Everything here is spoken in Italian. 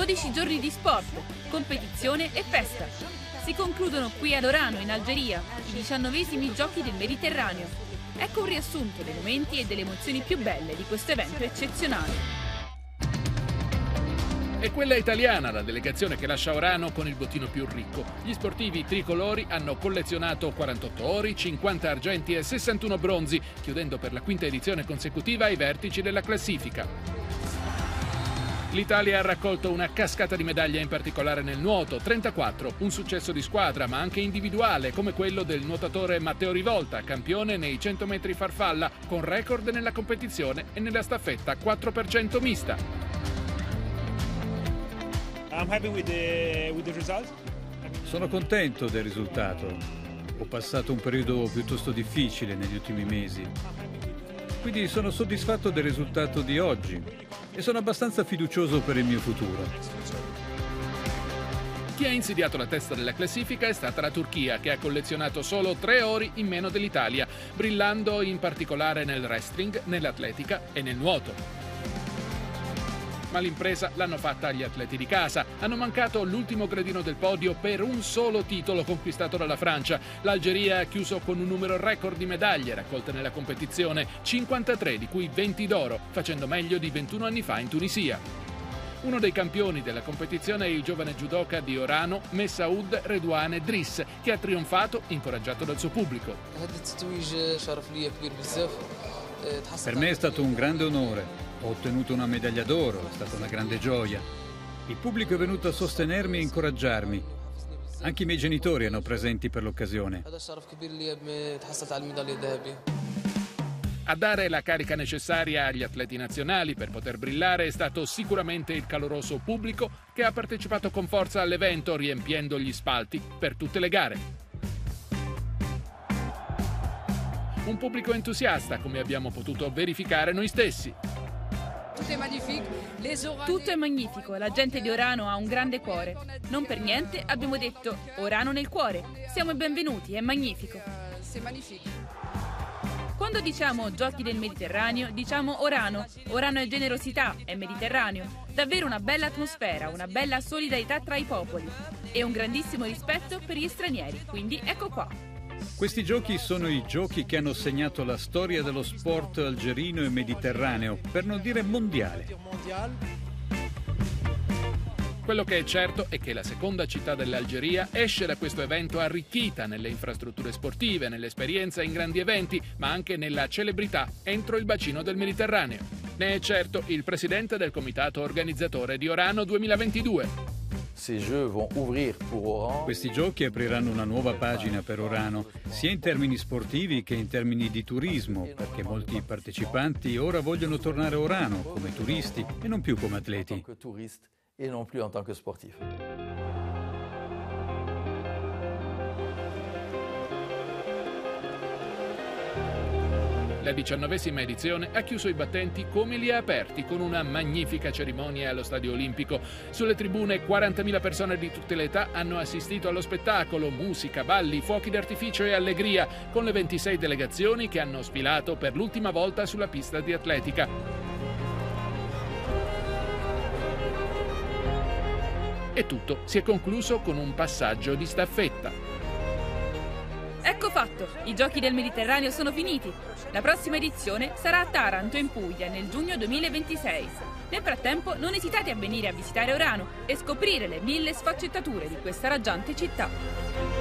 12 giorni di sport, competizione e festa. Si concludono qui ad Orano, in Algeria, i 19esimi Giochi del Mediterraneo. Ecco un riassunto dei momenti e delle emozioni più belle di questo evento eccezionale. È quella italiana la delegazione che lascia Orano con il bottino più ricco. Gli sportivi tricolori hanno collezionato 48 ori, 50 argenti e 61 bronzi, chiudendo per la quinta edizione consecutiva ai vertici della classifica. L'Italia ha raccolto una cascata di medaglie, in particolare nel nuoto, 34, un successo di squadra ma anche individuale, come quello del nuotatore Matteo Rivolta, campione nei 100 metri farfalla, con record nella competizione e nella staffetta 4% mista. Sono contento del risultato. Ho passato un periodo piuttosto difficile negli ultimi mesi. Quindi sono soddisfatto del risultato di oggi e sono abbastanza fiducioso per il mio futuro. Chi ha insediato la testa della classifica è stata la Turchia, che ha collezionato solo 3 ori in meno dell'Italia, brillando in particolare nel wrestling, nell'atletica e nel nuoto. Ma l'impresa l'hanno fatta gli atleti di casa. Hanno mancato l'ultimo gradino del podio per un solo titolo conquistato dalla Francia. L'Algeria ha chiuso con un numero record di medaglie raccolte nella competizione, 53 di cui 20 d'oro, facendo meglio di 21 anni fa in Tunisia. Uno dei campioni della competizione è il giovane judoka di Orano, Messaoud Redouane Driss, che ha trionfato incoraggiato dal suo pubblico. Per me è stato un grande onore. Ho ottenuto una medaglia d'oro, è stata una grande gioia. Il pubblico è venuto a sostenermi e incoraggiarmi. Anche i miei genitori erano presenti per l'occasione. A dare la carica necessaria agli atleti nazionali per poter brillare è stato sicuramente il caloroso pubblico che ha partecipato con forza all'evento, riempiendo gli spalti per tutte le gare. Un pubblico entusiasta, come abbiamo potuto verificare noi stessi. Tutto è magnifico, la gente di Orano ha un grande cuore. Non per niente abbiamo detto Orano nel cuore. Siamo i benvenuti, è magnifico. Quando diciamo Giochi del Mediterraneo, diciamo Orano. Orano è generosità, è Mediterraneo. Davvero una bella atmosfera, una bella solidarietà tra i popoli e un grandissimo rispetto per gli stranieri. Quindi ecco qua. Questi giochi sono i giochi che hanno segnato la storia dello sport algerino e mediterraneo, per non dire mondiale. Quello che è certo è che la seconda città dell'Algeria esce da questo evento arricchita nelle infrastrutture sportive, nell'esperienza in grandi eventi, ma anche nella celebrità entro il bacino del Mediterraneo. Ne è certo il presidente del comitato organizzatore di Orano 2022. Questi giochi apriranno una nuova pagina per Orano, sia in termini sportivi che in termini di turismo, perché molti partecipanti ora vogliono tornare a Orano come turisti e non più come atleti. La 19esima edizione ha chiuso i battenti come li ha aperti, con una magnifica cerimonia allo Stadio Olimpico. Sulle tribune 40.000 persone di tutte le età hanno assistito allo spettacolo, musica, balli, fuochi d'artificio e allegria, con le 26 delegazioni che hanno sfilato per l'ultima volta sulla pista di atletica. E tutto si è concluso con un passaggio di staffetta. Ecco fatto, i Giochi del Mediterraneo sono finiti. La prossima edizione sarà a Taranto, in Puglia, nel giugno 2026. Nel frattempo non esitate a venire a visitare Orano e scoprire le 1000 sfaccettature di questa raggiante città.